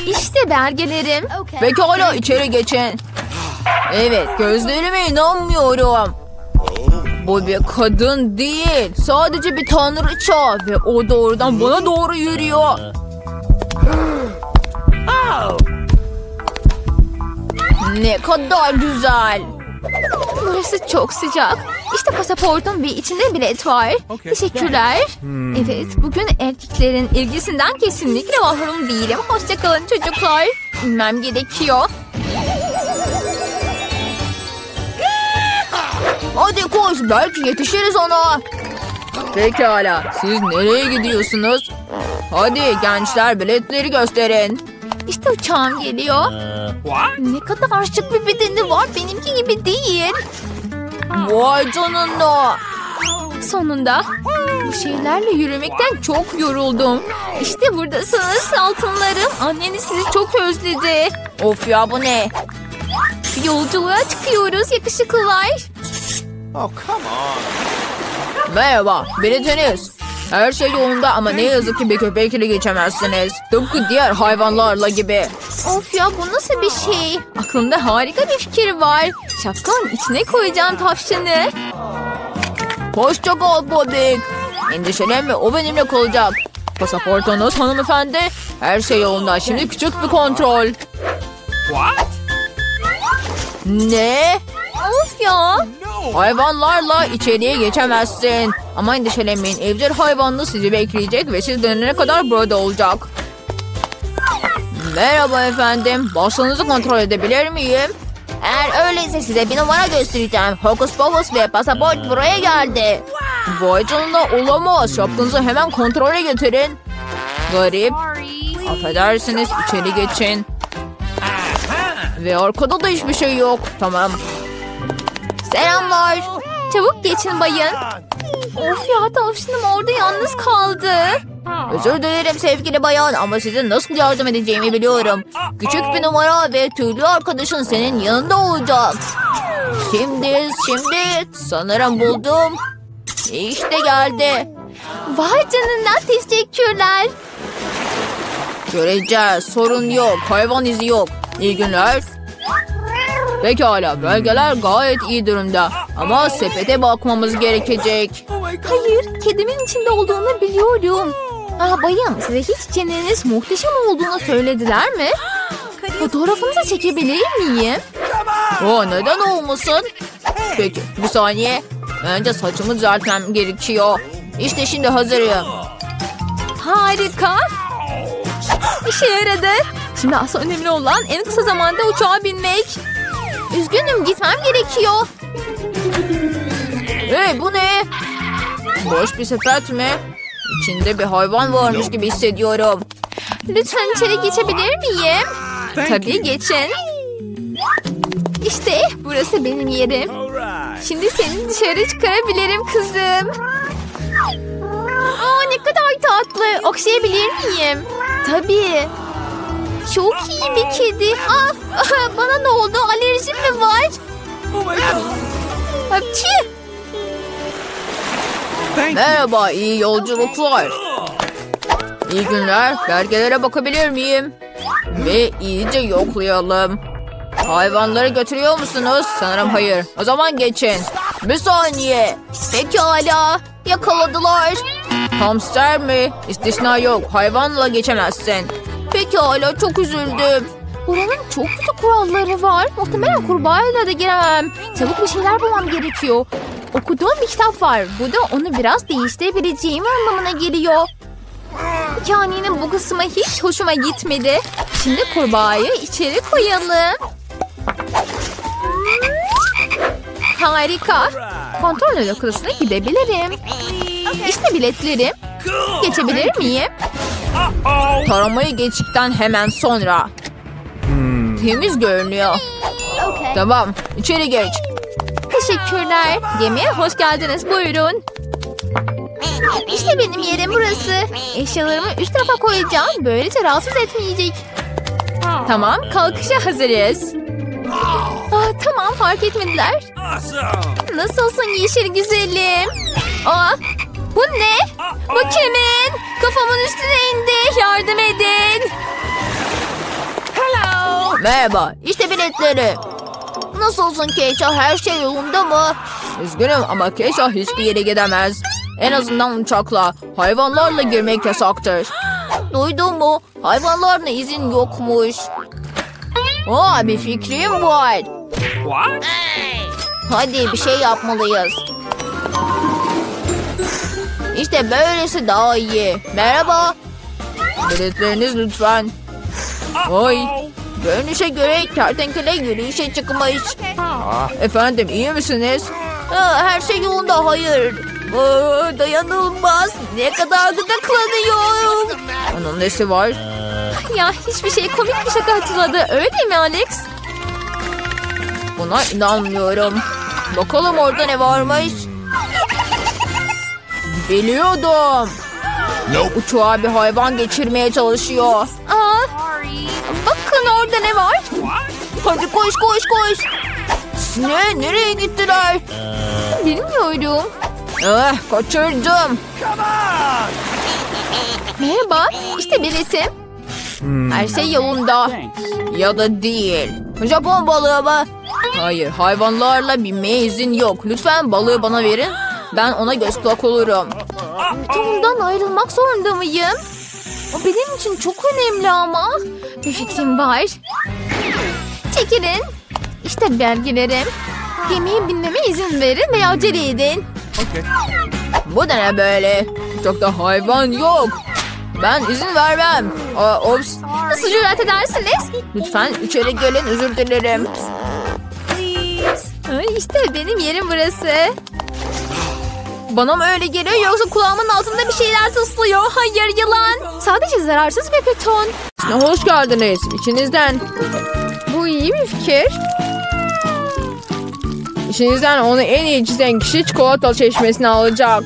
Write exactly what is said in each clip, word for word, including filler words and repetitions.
İşte belgelerim. Pekala, içeri geçin. Evet, gözlerime inanmıyorum. Bu bir kadın değil. Sadece bir tanrıça. Ve o doğrudan bana doğru yürüyor. Ne kadar güzel. Burası çok sıcak. İşte pasaportum ve içinde bilet var. Teşekkürler. Evet, bugün erkeklerin ilgisinden kesinlikle mahrum değilim. Hoşçakalın çocuklar. İnmem gerekiyor. Hadi koş, belki yetişiriz ona. Pekala, siz nereye gidiyorsunuz? Hadi gençler, biletleri gösterin. İşte uçağım geliyor. Ne kadar şık bir bedeni var, benimki gibi değil. Vay canına. Sonunda bu şeylerle yürümekten çok yoruldum. İşte buradasınız altınlarım. Anneniz sizi çok özledi. Of ya, bu ne? Yolculuğa çıkıyoruz yakışıklılar. Oh, come on. Merhaba, biletiniz. Her şey yolunda ama ne yazık ki bir köpekle geçemezsiniz. Tıpkı diğer hayvanlarla gibi. Of ya, bu nasıl bir şey? Aklımda harika bir fikir var. Şapkanın içine koyacağım tavşanı. Hoşça kal Bobik. Endişelenme, o benimle kalacak. Pasaportunuz hanımefendi. Her şey yolunda. Şimdi küçük bir kontrol. What? Ne? Of ya. Hayvanlarla içeriye geçemezsin. Ama endişelenmeyin. Evcil hayvanlı sizi bekleyecek ve siz dönene kadar burada olacak. Merhaba efendim. Basınızı kontrol edebilir miyim? Eğer öyleyse size bir numara göstereceğim. Hokus pokus ve pasaport buraya geldi. Vay canına, olamaz. Şapkınızı hemen kontrole getirin. Garip. Affedersiniz, içeri geçin. Ve arkada da hiçbir şey yok. Tamam. Selamlar. Çabuk geçin bayın. Of ya, tavşanım orada yalnız kaldı. Özür dilerim sevgili bayan ama size nasıl yardım edeceğimi biliyorum. Küçük bir numara ve tüylü arkadaşın senin yanında olacak. Şimdi, şimdi sanırım buldum. İşte geldi. Vay canına, teşekkürler. Göreceğiz, sorun yok, hayvan izi yok. İyi günler. Pekala, belgeler gayet iyi durumda. Ama sepete bakmamız gerekecek. Hayır, kedimin içinde olduğunu biliyorum. Aa, bayım, size hiç çeneniz muhteşem olduğunu söylediler mi? Fotoğrafınızı çekebilir miyim? O neden olmasın? Peki, bir saniye. Önce saçımı düzeltmem gerekiyor. İşte şimdi hazırım. Harika. İşe yaradı. Şimdi asıl önemli olan en kısa zamanda uçağa binmek. Üzgünüm, gitmem gerekiyor. Hey, bu ne? Boş bir sepet mi? İçinde bir hayvan varmış gibi hissediyorum. Lütfen içeri geçebilir miyim? Tabii, geçin. İşte burası benim yerim. Şimdi seni dışarı çıkarabilirim kızım. Aa, ne kadar tatlı. Okşayabilir miyim? Tabii. Çok iyi bir kedi. Ah, bana ne oldu? Alerjim mi var? Hapçı. Merhaba, iyi yolculuklar. İyi günler, belgelere bakabilir miyim? Ve iyice yoklayalım. Hayvanları götürüyor musunuz? Sanırım hayır. O zaman geçin. Bir saniye. Pekala, yakaladılar. Hamster mi? İstisna yok, hayvanla geçemezsin. Pekala, çok üzüldüm. Buranın çok kötü kuralları var. Muhtemelen kurbağayla da giremem. Çabuk bir şeyler bulmam gerekiyor. Okuduğum bir kitap var. Bu da onu biraz değiştirebileceğim anlamına geliyor. Hikayenin bu kısmı hiç hoşuma gitmedi. Şimdi kurbağayı içeri koyalım. Harika. Kontrol noktasına gidebilirim. İşte biletlerim. Geçebilir miyim? Taramayı geçtikten hemen sonra. Temiz görünüyor. Tamam, içeri geç. Teşekkürler. Gemiye hoş geldiniz. Buyurun. İşte benim yerim burası. Eşyalarımı üst tarafa koyacağım. Böylece rahatsız etmeyecek. Tamam, kalkışa hazırız. Aa, tamam, fark etmediler. Nasılsın yeşil güzelim? Aa, bu ne? Bu kimin? Kafamın üstüne indi. Yardım edin. Merhaba, işte biletleri. Nasılsın Keşah, her şey yolunda mı? Üzgünüm ama Keşah hiçbir yere gidemez. En azından uçakla, hayvanlarla girmek yasaktır. Duydun mu? Hayvanlarla izin yokmuş. Aa, bir fikrim var. What? Hadi bir şey yapmalıyız. İşte böylesi daha iyi. Merhaba. Biletleriniz lütfen. Oy. Görünüşe göre kertenkele yürüyüşe çıkmış. Efendim, iyi misiniz? Aa, her şey yolunda, hayır. Aa, dayanılmaz. Ne kadar gıdıklanıyorum. Onun nesi var? Ya hiçbir şey komik bir şaka hatırladı. Öyle mi Alex? Buna inanmıyorum. Bakalım orada ne varmış. Biliyordum. Nope. Uçağa bir hayvan geçirmeye çalışıyor. Aa, bakın orada ne var? Hadi koş koş koş. Ne? Nereye gittiler? Bilmiyorum. Eh, kaçırdım. Merhaba, işte biletim. Her şey yolunda. Thanks. Ya da değil. Japon balığı mı? Hayır, hayvanlarla binmeye izin yok. Lütfen balığı bana verin. Ben ona göz kulak olurum. Ondan ayrılmak zorunda mıyım? O benim için çok önemli ama. Bir fikrim var. Çekilin. İşte belgelerim. Gemiye binmeme izin verin ve acele edin. Okay. Bu da ne böyle? Uçakta hayvan yok. Ben izin vermem. Aa, ops. Nasıl cüret edersiniz? Lütfen içeri gelin, özür dilerim. Ay, İşte benim yerim burası. Bana mı öyle geliyor yoksa kulağımın altında bir şeyler tıslıyor? Hayır yılan. Sadece zararsız ve beton. Hoş geldiniz. İçinizden. Bu iyi bir fikir. İçinizden onu en iyi çizen kişi çikolata çeşmesini alacak.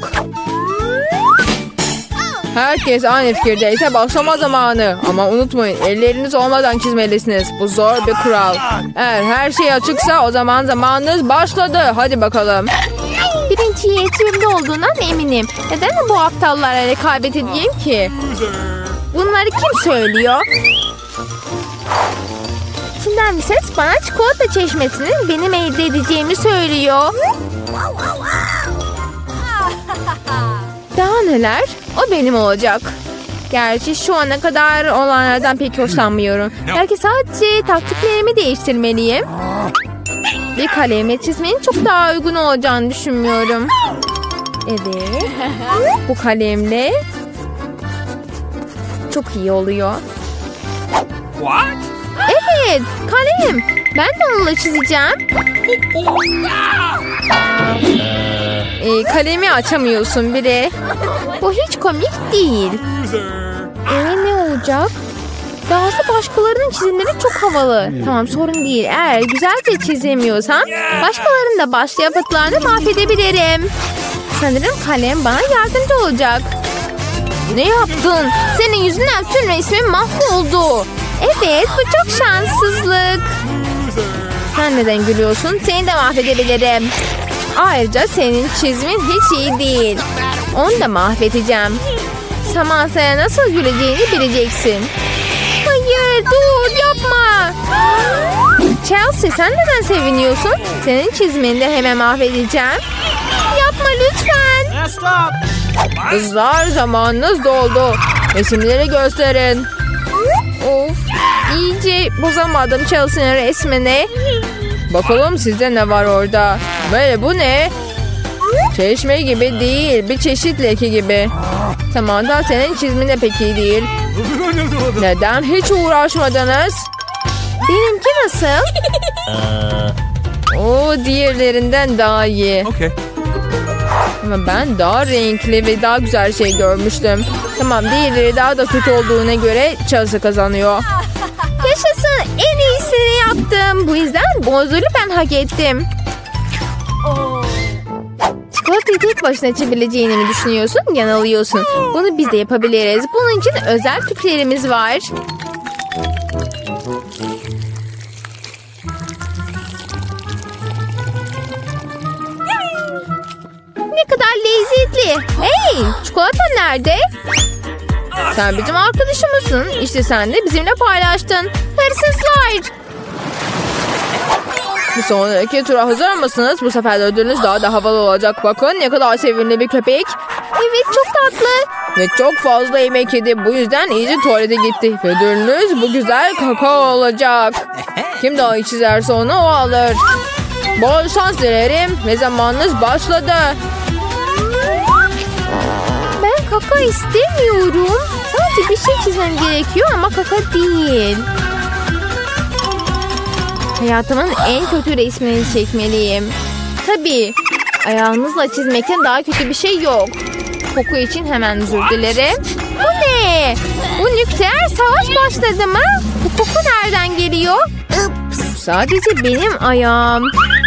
Herkes aynı fikirdeyse başlama zamanı. Ama unutmayın, elleriniz olmadan çizmelisiniz. Bu zor bir kural. Eğer her şey açıksa o zaman zamanınız başladı. Hadi bakalım. Birinci yetimde olduğundan eminim. Neden bu aptallara rekabet edeyim ki? Bunları kim söylüyor? İçinden bir ses bana çikolata çeşmesinin benim elde edeceğimi söylüyor. Daha neler? O benim olacak. Gerçi şu ana kadar olanlardan pek hoşlanmıyorum. Belki sadece taktiklerimi değiştirmeliyim. Bir kalemle çizmenin çok daha uygun olacağını düşünmüyorum. Evet. Bu kalemle çok iyi oluyor. What? Evet, kalem. Ben de onunla çizeceğim. Ee, kalemi açamıyorsun bile. Bu hiç komik değil. Ee, ne olacak? Dahası başkalarının çizimleri çok havalı. Tamam, sorun değil. Eğer güzelce çizemiyorsam başkalarının da başka yapıtlarını mahvedebilirim. Sanırım kalem bana yardımcı olacak. Ne yaptın? Senin yüzünden tüm resmim mahvoldu. Evet, bu çok şanssızlık. Sen neden gülüyorsun? Seni de mahvedebilirim. Ayrıca senin çizmin hiç iyi değil. Onu da mahvedeceğim. Samansa'ya nasıl güleceğini bileceksin. Hayır, dur, yapma. Chelsea, sen neden seviniyorsun? Senin çizmini de hemen mahvedeceğim. Yapma lütfen. Yeah, stop. Kızlar, zamanınız doldu. Resimleri gösterin. Of, iyice bozamadım Chelsea'nin resmini. Bakalım sizde ne var orada? Böyle bu ne? Çeşme gibi değil. Bir çeşit leke gibi. Tamam da senin çizmin de pek iyi değil. Neden hiç uğraşmadınız? Benimki nasıl? O diğerlerinden daha iyi. Okay. Ama ben daha renkli ve daha güzel şey görmüştüm. Tamam, diğerleri daha da kötü olduğuna göre Chelsea kazanıyor. Yaşasın, en iyisini yaptım. Bu yüzden bu ödülü ben hak ettim. Çikolatayı tek başına içebileceğini mi düşünüyorsun? Yanılıyorsun. Bunu biz de yapabiliriz. Bunun için özel tüplerimiz var. Ne kadar lezzetli. Hey, çikolatan nerede? Sen bizim arkadaşımızsın. İşte sen de bizimle paylaştın. Hırsızlar. Bir sonraki tura hazır mısınız? Bu sefer de ödülünüz daha da havalı olacak. Bakın ne kadar sevimli bir köpek. Evet, çok tatlı. Ve çok fazla yemek yedi. Bu yüzden iyice tuvalete gitti. Ve ödülünüz bu güzel kakao olacak. Kim daha iyi çizerse onu o alır. Bol şans dilerim. Ve zamanınız başladı. Ben kaka istemiyorum. Sadece bir şey çizmem gerekiyor ama kaka değil. Hayatımın en kötü resmini çekmeliyim. Tabii. Ayağınızla çizmekten daha kötü bir şey yok. Koku için hemen özür dilerim. Bu ne? Bu nükleer savaş başladı mı? Bu koku nereden geliyor? Sadece benim ayağım.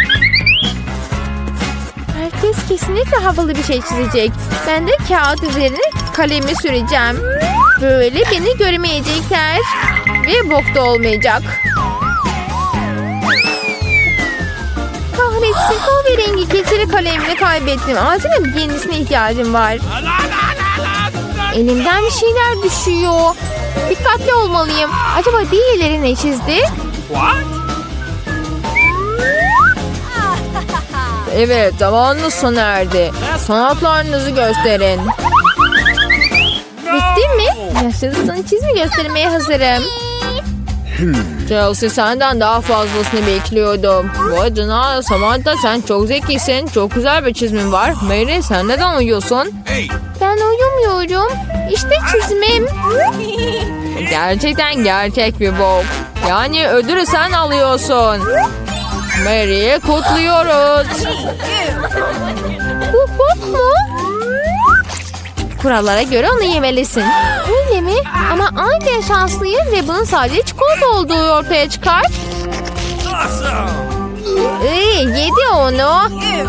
Herkes kesinlikle havalı bir şey çizecek. Ben de kağıt üzerine kalemi süreceğim. Böyle beni göremeyecekler. Ve bok da olmayacak. Kahretsin, kahverengi keçeli kalemini kaybettim. Acilen yenisine ihtiyacım var. Elimden bir şeyler düşüyor. Dikkatli olmalıyım. Acaba diğerleri ne çizdi? What? Evet, zamanınız sona erdi. Sanatlarınızı gösterin. Bitti mi? Yaşasın, çizimi göstermeye hazırım. Chelsea, senden daha fazlasını bekliyordum. Vay canına, Samantha sen çok zekisin. Çok güzel bir çizmin var. Mary, sen neden uyuyorsun? Hey. Ben uyumuyorum. İşte çizimim. Gerçekten gerçek bir bok. Yani ödülü sen alıyorsun. Mary'i kutluyoruz. Bu bok mu? Kurallara göre onu yemelisin. Öyle mi? Ama aniden şanslıyım ve bunun sadece çikolata olduğu ortaya çıkar. Awesome. Ee, yedi onu.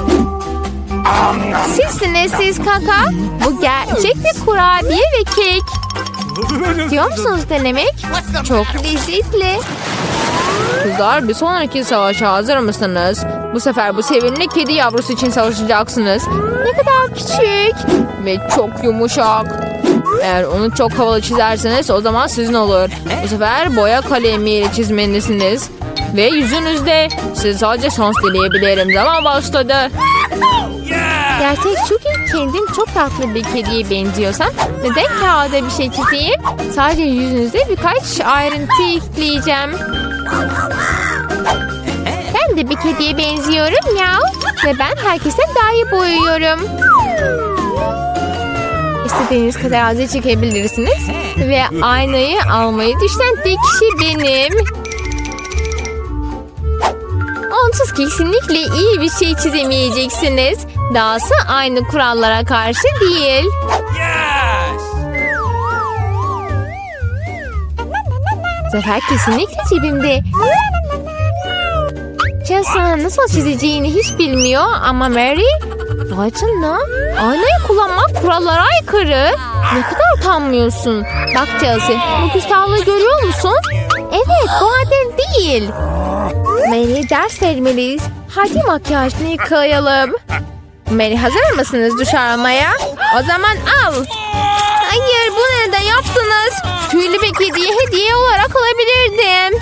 Sizsiniz siz kaka. Bu gerçek bir kurabiye ve kek. İstiyor musunuz denemek? Çok lezzetli. Kızlar, bir sonraki savaşa hazır mısınız? Bu sefer bu sevimli kedi yavrusu için savaşacaksınız. Ne kadar küçük. Ve çok yumuşak. Eğer onu çok havalı çizerseniz o zaman sizin olur. Bu sefer boya kalemiyle çizmelisiniz. Ve yüzünüzde. Size sadece şans dileyebilirim. Zaman başladı. Yeah. Gerçek çünkü kendim çok tatlı bir kediye benziyorsam neden kağıda bir şey çizeyim? Sadece yüzünüzde birkaç ayrıntı ekleyeceğim. Ben de bir kediye benziyorum ya. Ve ben herkesten daha iyi boyuyorum. İstediğiniz kadar azı çekebilirsiniz. Ve aynayı almayı düşünen tek kişi benim. Onsuz kesinlikle iyi bir şey çizemeyeceksiniz. Dahası aynı kurallara karşı değil. Yes. Zafer kesinlikle cebimde. Chelsea nasıl çizeceğini hiç bilmiyor ama Mary... Vay canına. Aynayı kullanmak kurallara aykırı. Ne kadar utanmıyorsun. Bak Chelsea, bu küstahlığı görüyor musun? Evet, bu adil değil. Mary, ders vermeliyiz. Hadi makyajını yıkayalım. Mary, hazır mısınız duş almaya? O zaman al. Hayır, bunu neden yaptınız? Tüylü bir kediye hediye olarak alabilirdim.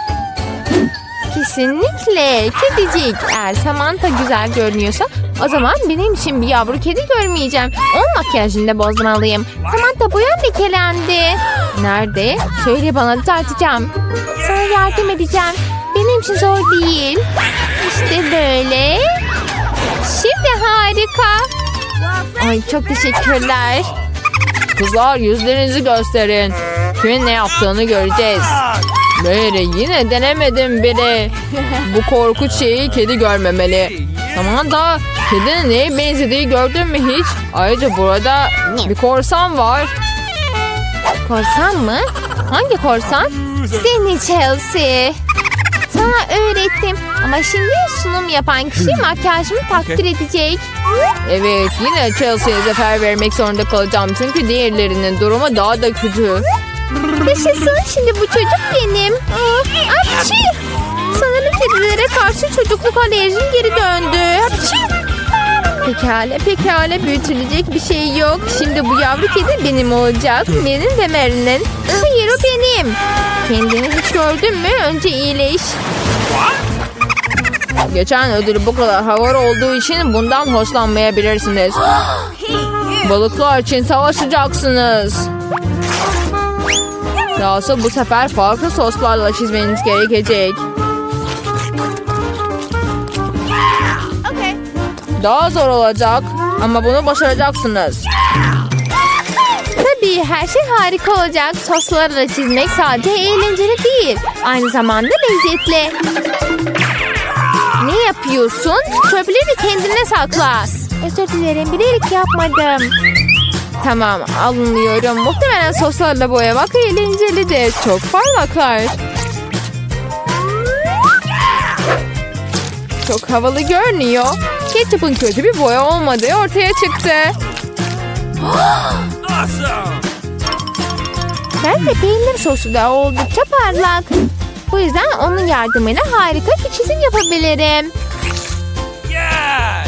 Kesinlikle. Kedicik. Eğer Samantha güzel görünüyorsa o zaman benim için bir yavru kedi görmeyeceğim. Onun makyajını da bozmalıyım. Samantha boyan lekelendi. Nerede? Söyle bana, düzelteceğim. Sana yardım edeceğim. Benim için zor değil. İşte böyle. Şimdi harika. Ay çok teşekkürler. Kızlar, yüzlerinizi gösterin. Kimin ne yaptığını göreceğiz. Mary, yine denemedim bile. Bu korkunç şeyi kedi görmemeli. Tamam da kedinin neye benzediği gördün mü hiç? Ayrıca burada bir korsan var. Korsan mı? Hangi korsan? Seni Chelsea. Sana öğrettim. Ama şimdi sunum yapan kişi makyajımı takdir edecek. Evet, yine Chelsea'ye zafer vermek zorunda kalacağım. Çünkü diğerlerinin durumu daha da kötü. Yaşasın, şimdi bu çocuk benim. Apçı! Sanırım kedilere karşı çocukluk alerjim geri döndü. Apçı! Pekala, pekala, büyütülecek bir şey yok. Şimdi bu yavru kedi benim olacak. Benim ve Mary'nin. Hayır, o benim. Kendini hiç gördün mü? Önce iyileş. Geçen ödülü bu kadar havalı olduğu için bundan hoşlanmayabilirsiniz. Balıklar için savaşacaksınız. Dahası bu sefer farklı soslarla çizmeniz gerekecek. Daha zor olacak ama bunu başaracaksınız. Tabii her şey harika olacak. Soslarla çizmek sadece eğlenceli değil, aynı zamanda lezzetli. Ne yapıyorsun? Çöpleri kendine sakla. Özür dilerim, bilerek yapmadım. Tamam, alınıyorum. Muhtemelen soslarla boyamak eğlencelidir. Çok parlaklar. Çok havalı görünüyor. Ketçup'un kötü bir boya olmadığı ortaya çıktı. Awesome! Ben de peynir sosu da oldukça parlak. Bu yüzden onun yardımıyla harika bir çizim yapabilirim. Yes!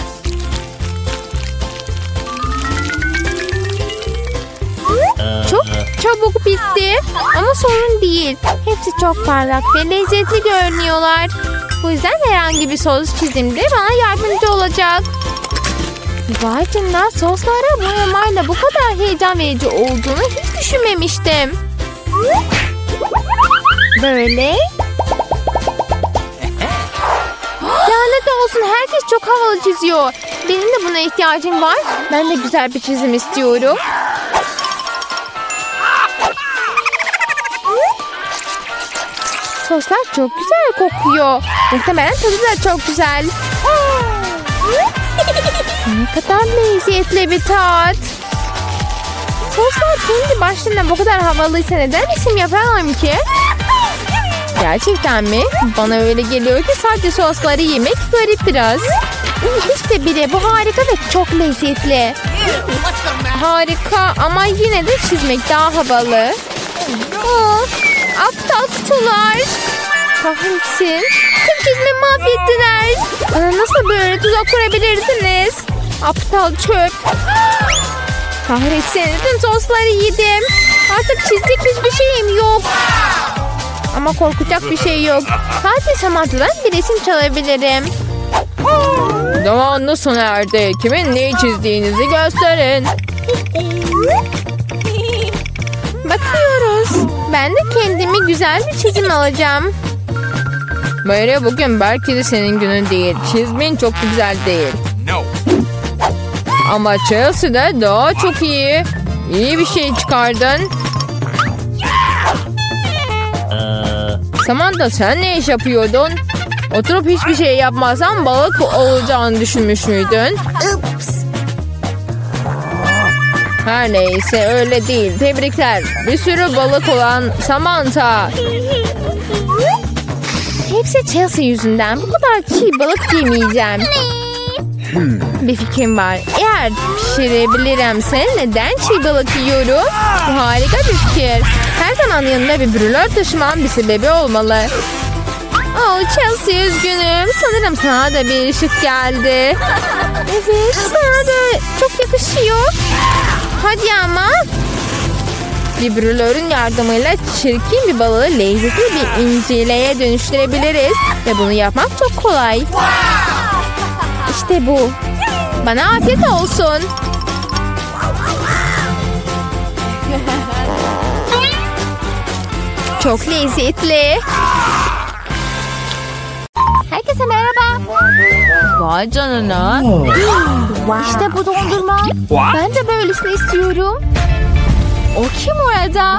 Çok çabuk bitti ama sorun değil. Hepsi çok parlak ve lezzetli görünüyorlar. Bu yüzden herhangi bir sos çizimde bana yardımcı olacak. Vay canına, soslara boyamayla bu kadar heyecan verici olduğunu hiç düşünmemiştim. Böyle. Lanet olsun, herkes çok havalı çiziyor. Benim de buna ihtiyacım var. Ben de güzel bir çizim istiyorum. Soslar çok güzel kokuyor. Muhtemelen tadı da çok güzel. Ne kadar lezzetli bir tat. Soslar kendi başlarına bu kadar havalıysa neden isim yapamam ki? Gerçekten mi? Bana öyle geliyor ki sadece sosları yemek garip biraz. İşte bile bu harika ve çok lezzetli. Harika ama yine de çizmek daha havalı. Aa, aptal kutular. Kahretsin. Tüm çizimi mahvettiler. Bana nasıl böyle tuzak kurabilirsiniz? Aptal çöp. Kahretsin. Tüm sosları yedim. Artık çizecek hiçbir şeyim yok. Ama korkacak bir şey yok. Sadece Samantha'dan bir resim çalabilirim. Zamanlı sona erdi. Kimin neyi çizdiğinizi gösterin. Bakıyoruz. Ben de kendimi güzel bir çizim alacağım. Mary, bugün belki de senin günün değil. Çizmin çok güzel değil. No. Ama Chelsea'de daha çok iyi. İyi bir şey çıkardın. Samantha, sen ne iş yapıyordun? Oturup hiçbir şey yapmazsan balık olacağını düşünmüş müydün? Her neyse, öyle değil. Tebrikler. Bir sürü balık olan Samantha. Hepsi Chelsea yüzünden. Bu kadar çiğ balık yemeyeceğim. Bir fikrim var. Eğer pişirebilirimse neden çiğ balık yiyorum? Bu harika bir fikir. Her zaman yanında bir brülör taşımam bir sebebi olmalı. Oh Chelsea, üzgünüm. Sanırım sana da bir ışık geldi. Evet, sana da çok yakışıyor. Hadi ama. Bir brülörün yardımıyla çirkin bir balığı lezzetli bir incileye dönüştürebiliriz. Ve bunu yapmak çok kolay. İşte bu. Bana afiyet olsun. Çok lezzetli. Herkese merhaba. Vay canına. İşte bu dondurma. What? Ben de böylesini istiyorum. O kim orada?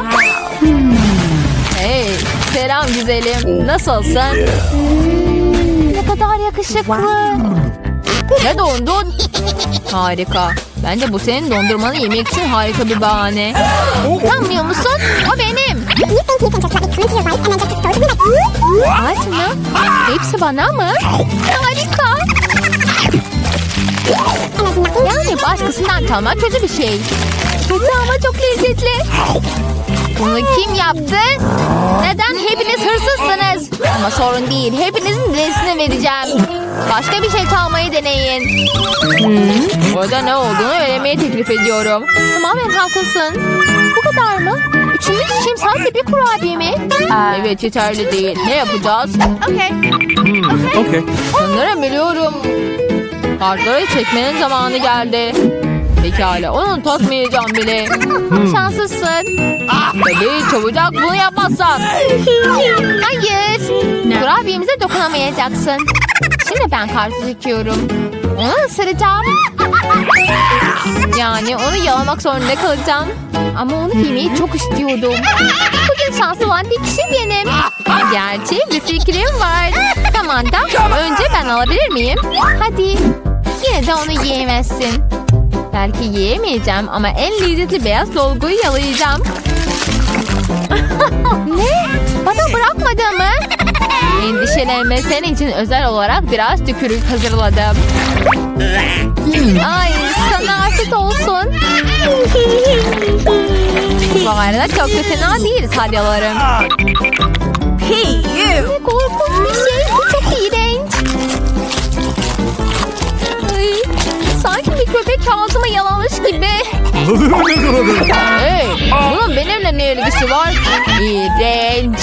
Hey, selam güzelim. Nasılsın? Ne kadar yakışıklı. Ne dondun? Harika. Bence bu senin dondurmanı yemek için harika bir bahane. Utanmıyor musun? O benim. Aç mı? Hepsi bana mı? Harika. Yani başkasından kalmak kötü bir şey. Kötü ama çok lezzetli. Bunu kim yaptı? Neden hepiniz hırsızsınız? Ama sorun değil. Hepinizin lezzetini vereceğim. Başka bir şey çalmayı deneyin. Hmm, orada ne olduğunu öğrenmeyi teklif ediyorum. Tamamen haklısın. Bu kadar mı? Üçümüz için sadece bir kurabiye mi? Evet, yeterli değil. Ne yapacağız? Okay. Okay. Sanırım biliyorum. Kartları çekmenin zamanı geldi. Pekala, onu takmayacağım bile. Şanslısın. Tabii çabucak bunu yapmazsan. Hayır. Kurabiyemize dokunamayacaksın. Şimdi ben kartı çekiyorum. Onu ısıracağım. Yani onu yalamak zorunda kalacağım. Ama onu yemeyi çok istiyordum. Bugün şanslı olan bir kişi benim. Gerçi bir fikrim var. Tamam da önce ben alabilir miyim? Hadi. Yine de onu yiyemezsin. Belki yiyemeyeceğim ama en lezzetli beyaz dolguyu yalayacağım. Ne? Bana bırakmadı mı? Endişelenme, senin için özel olarak biraz tükürük hazırladım. Ay, sana afiyet olsun. Bu arada çok da fena değil salyalarım. Ne korkunç bir şey. Bu çok iğrenç. Ay, sanki bir köpek ağzıma yalamış gibi. Hey, bunun benimle ne ilgisi var? İğrenç.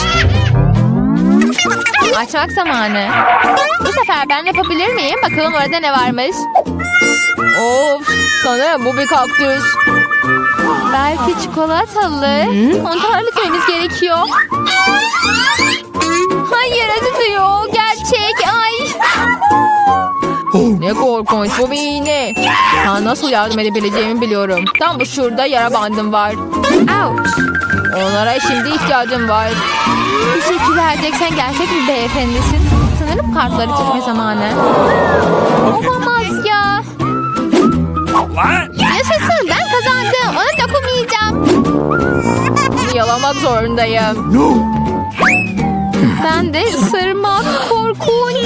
Açmak zamanı. Bu sefer ben yapabilir miyim? Bakalım orada ne varmış. Of, sanırım bu bir kaktüs. Belki çikolatalı. Kontrol etmemiz gerekiyor. Hayır, acıtıyor. Gerçek. Ay. Ne korkunç, bu bir iğne. Sana nasıl yardım edebileceğimi biliyorum. Tam bu şurada yara bandım var. Ouch. Onlara şimdi ihtiyacım var. Teşekkürler Jack. Sen gerçek bir beyefendisin. Sanırım kartları çekme zamanı. Olamaz ya. What? Yaşasın, ben kazandım. Ona dokunmayacağım. Bunu yalamak zorundayım. Ben de ısırmak korkunç.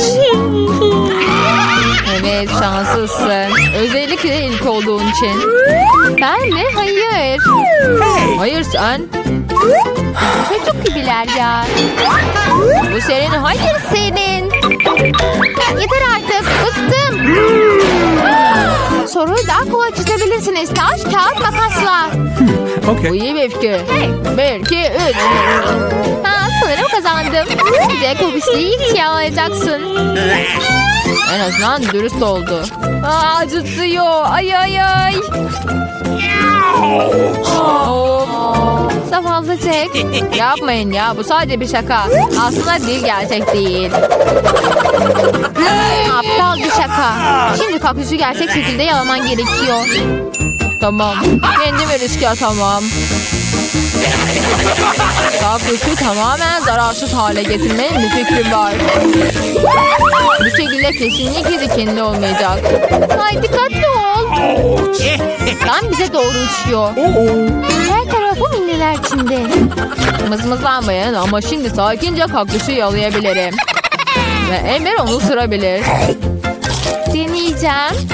Evet, şanslısın. Özellikle ilk olduğun için. Ben mi? Hayır. Hayır sen. Çocuk gibiler ya. Bu senin, hayır. Senin. Yeter artık. Bıktım. Soruyu daha kolay çözebilirsiniz. Taş, kağıt, makasla. Bu iyi bir fikir. Bir, iki, üç. Ha, sanırım kazandım. Jack, o pisliği ikiye alacaksın. En azından dürüst oldu. Aa, acıtıyor. Ay ay ay. Of. Zavallı Jack. Yapmayın ya, bu sadece bir şaka. Aslında bir gerçek değil. Aptal bir şaka. Şimdi kaktüsü gerçek şekilde yalaman gerekiyor. Tamam. Kendimi riske atamam. Kaktüsü tamamen zararsız hale getirmenin bir fikrim var. Bu şekilde kesinlikle dikenli olmayacak. Ay, dikkatli ol. Tam bize doğru uçuyor. Her tarafım inneler içinde. Mızmızlanmayın ama şimdi sakince kaktüsü yalayabilirim. Ve Ember onu ısırabilir. Deneyeceğim.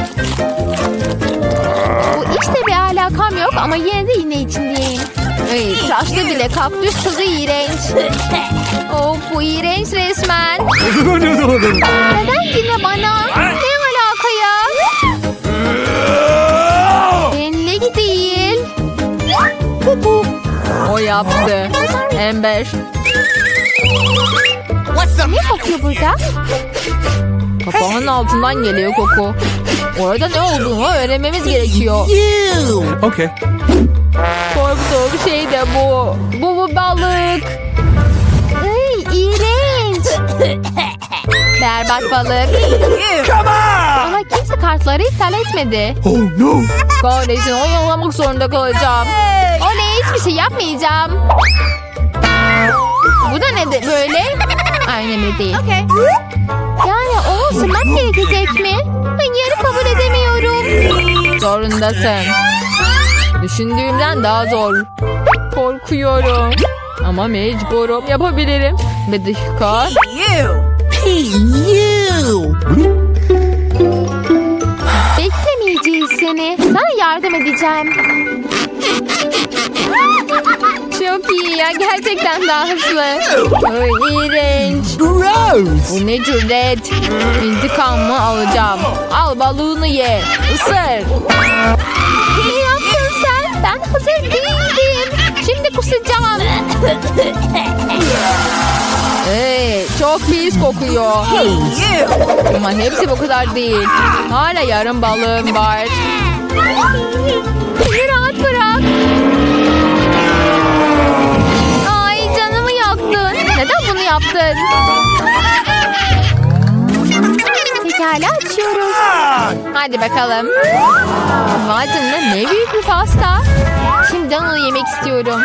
Bu işte bir alakam yok ama yine de iğne içindeyim. Ay, Taşlı bile kaktüs tadı iğrenç. Of, bu iğrenç resmen. Neden yine bana? Ne alaka ya? Benlik değil. o yaptı. Ember. Ne kokuyor burada? Kapağının altından geliyor koku. Orada ne olduğunu öğrenmemiz gerekiyor. Okay. Korktuğum şey de bu. Bu bu balık. Ay, iğrenç. Berbat balık. Come on! Ama kimse kartları iptal etmedi. Oh no! Kahretsin, oyalamak zorunda kalacağım. Oley, hiçbir şey yapmayacağım. Bu da ne de böyle? Ay, önemli değil. Yani onu ısırmak gerekecek mi? Hayır, kabul edemiyorum. Zorundasın. Düşündüğümden daha zor. Korkuyorum. Ama mecburum, yapabilirim. Bir dakika. Beklemeyeceğiz seni. Sana yardım edeceğim. Çok iyi ya, gerçekten daha hızlı. Ay, iğrenç. Bu ne cüret. İntikamımı alacağım. Al balığını ye. Isır. Ne yaptın sen? Ben hazır değildim. Şimdi kusacağım. Hey, çok çok pis kokuyor. Ama hepsi bu kadar değil. Hala yarım balığım var. Beni rahat bırak. Ay canımı yaktın. Neden bunu yaptın? Pekala açıyoruz. Hadi bakalım. Vay canına ne büyük bir pasta. Şimdiden onu yemek istiyorum.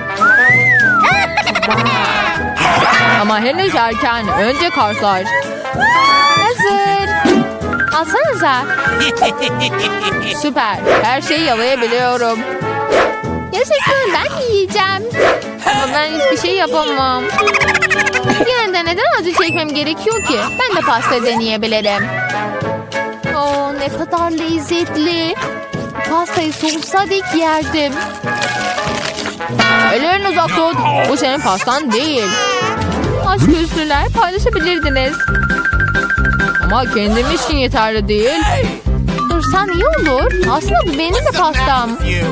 Ama henüz erken. Önce kartlar. Hazır. Alsanıza. Süper. Her şeyi yalayabiliyorum. Yaşasın, ben yiyeceğim. Ama ben hiçbir şey yapamam. Yine de neden acı çekmem gerekiyor ki? Ben de pasta deneyebilirim. Oo, ne kadar lezzetli. Pastayı sonsuza dek yerdim. Ellerini uzak tut. Bu senin pastan değil. Aşk gözlüler, paylaşabilirdiniz. Ama kendim için yeterli değil. Dursan iyi olur. Aslında bu benim de pastam.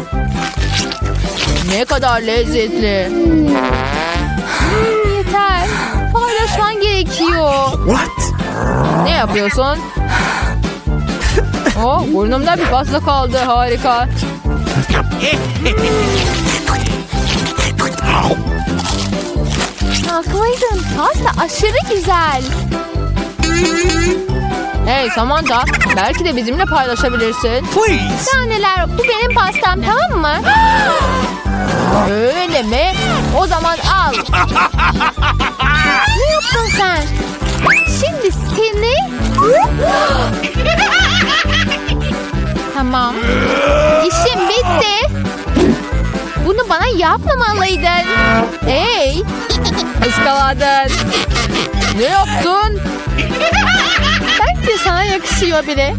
Ne kadar lezzetli. Yeter. Paylaşman gerekiyor. What? Ne yapıyorsun? Oh, burnumda bir pasta kaldı. Harika. Haklıydın. Pasta aşırı güzel. Hey Samantha, belki de bizimle paylaşabilirsin. Please. Taneler, bu benim pastam, tamam mı? Öyle mi? O zaman al. Ne yaptın sen? Şimdi seni... Tamam. İşim bitti. Bunu bana yapmamalıydın. Hey, ıskaladın. Ne yaptın? Belki de sana yakışıyor bile.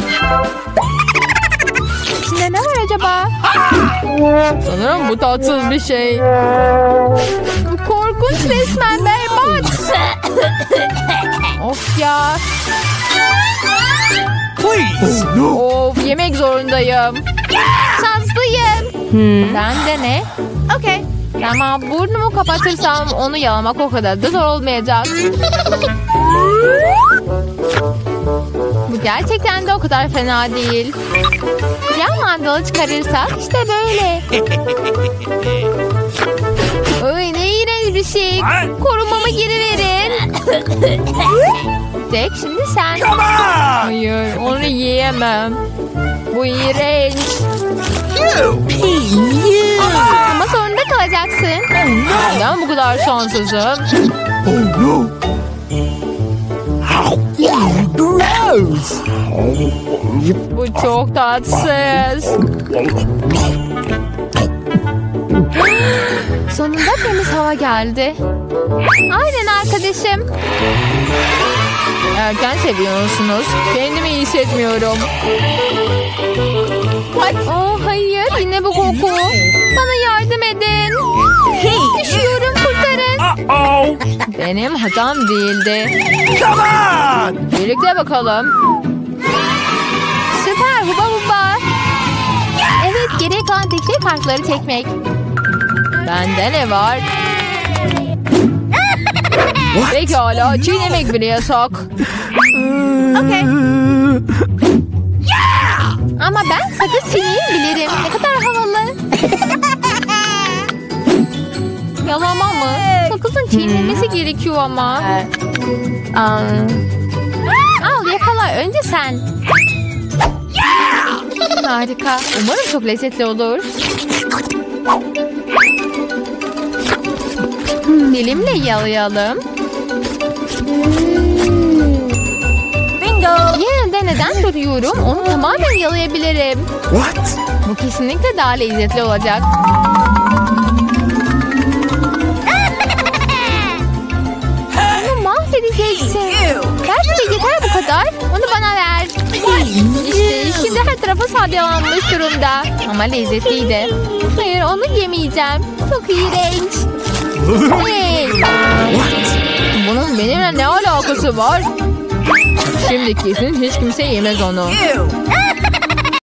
İçinde ne var acaba? Sanırım bu tatsız bir şey. Bu korkunç, resmen berbat. Of ya. Please. Oh, no. Of, yemek zorundayım. Şanslıyım. Ben de ne? Okey. Tamam, burnumu kapatırsam onu yalamak o kadar da zor olmayacak. Bu gerçekten de o kadar fena değil. Cam mandalı çıkarırsak işte böyle. Ay, ne iğrenç bir şey. Korumamı geri verin. Tek şimdi sen. Come on. Hayır, onu yiyemem. Bu iğrenç. Ama zorunda kalacaksın. Neden bu kadar şanssızım? Oh no. Gross. Bu çok tatsız. Sonunda temiz hava geldi. Aynen arkadaşım. Erken seviyorsunuz. Kendimi iyi hissetmiyorum. Oh hayır, yine bu koku. Bana yardım edin. Düşüyorum, kurtarın. Uh-oh. Benim hatam değildi. Come on. Birlikte bakalım. Süper, huba huba. Evet, geriye kalan tek şey kartları çekmek. Bende ne var? Pekala, çiğnemek bile yasak. Okey. Ama ben sakız çiğneyebilirim. Ne kadar havalı. Yalama mı? Sakızın çiğnenmesi gerekiyor ama. Aa, Al yakala, önce sen. harika. Umarım çok lezzetli olur. Dilimle yalayalım. Bingo. Yine de neden duruyorum? Onu tamamen yalayabilirim. What? Bu kesinlikle daha lezzetli olacak. Onu mahvedeceksin. Belki de yeter bu kadar. Onu bana ver. İşte şimdi her tarafı salyalanmış durumda. Ama lezzetliydi. Hayır, onu yemeyeceğim. Çok iğrenç. Hey! Bunun benimle ne alakası var? Şimdi kesin hiç kimse yemez onu.